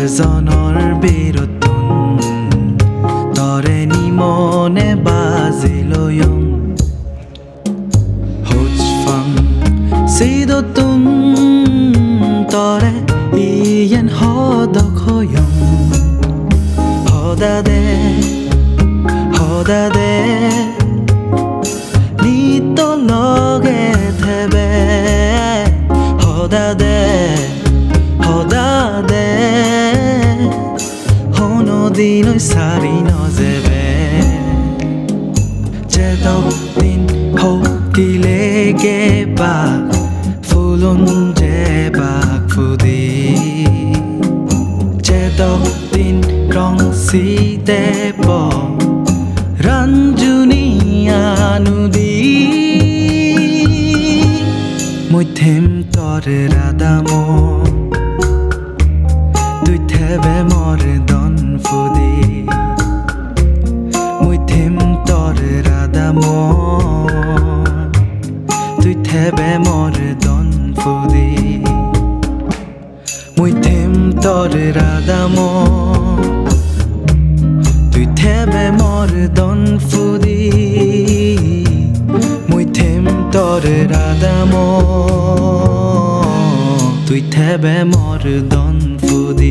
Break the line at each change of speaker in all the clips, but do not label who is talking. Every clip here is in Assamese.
জনৰ বিৰুদ্ধন তৰে নিমনে বাজিলৈম হোজফাং সিদতুন তৰে ইয়েন হদখয়ম হদাদে নিত লগে থেবে হদাদে হনদিনৈ সারি নজেবে যেদিন হকিলেগে বাক ফুলন যেবাক ফুদি যেদিন ৰংচিতে প ৰঞ্জুনিয়া নুদি মধ্যম তৰে ৰাধাম তুই থেবে মর দন ফুদি মধ্যম তরে রাধাম তুই থেবে মর দন ফুদি মধ্যম তরে রাধাম তুই থেবে মর দন ফুদি মধ্যম তরে রাধাম তুই থেবে মর দন ফুদি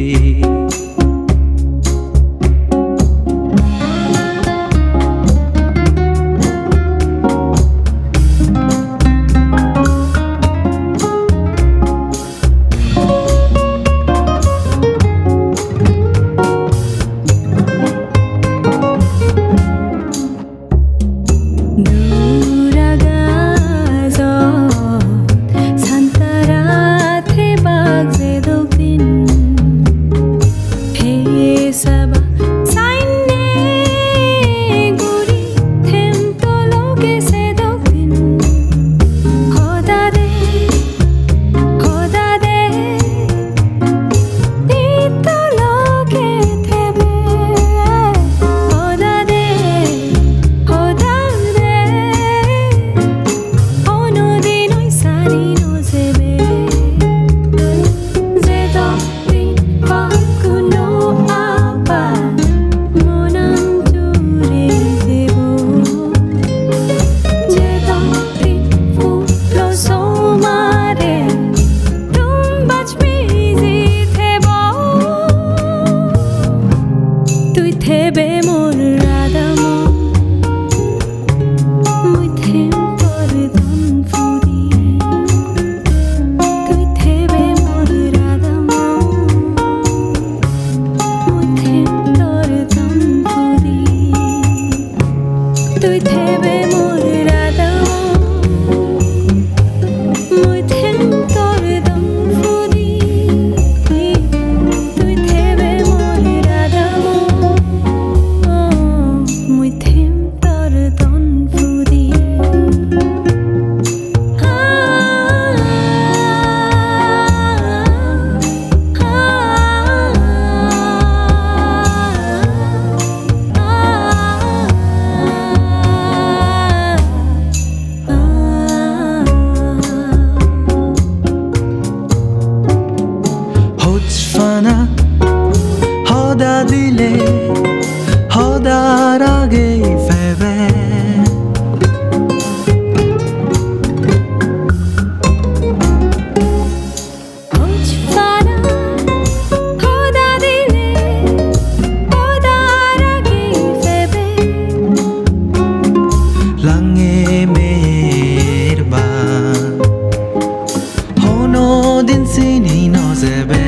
হদা দিলে হদার আগে ফেবে lange meherban hono din sini nozebe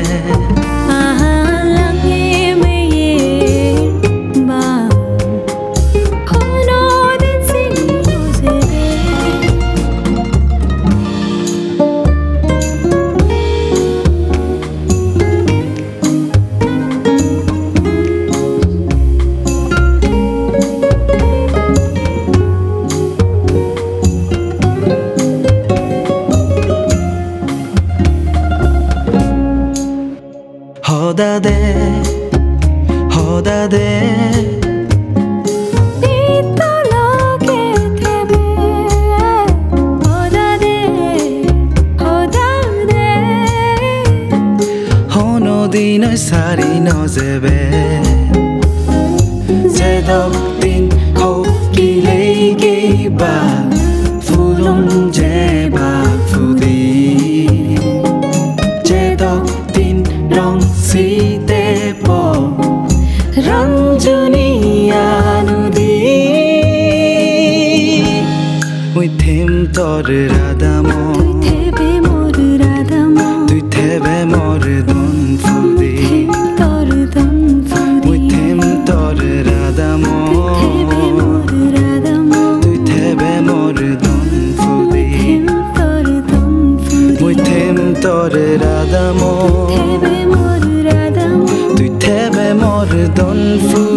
hoda de hono ফুদি নয় সারি নজেবে 제덕 딘 호끼레이게 바 ফুলন 제박 ফু디 제덕 딘 렁시대 보 রঞ্জনীয়া নদী মুই থেম তোর রাধামন তুই থেবে মোর দন ফুদি মুই থেম তোর রাধামন তুই থেবে মোর দন ফুদি মুই থেম তোর রাধামন তুই থেবে মোর দন ফুদি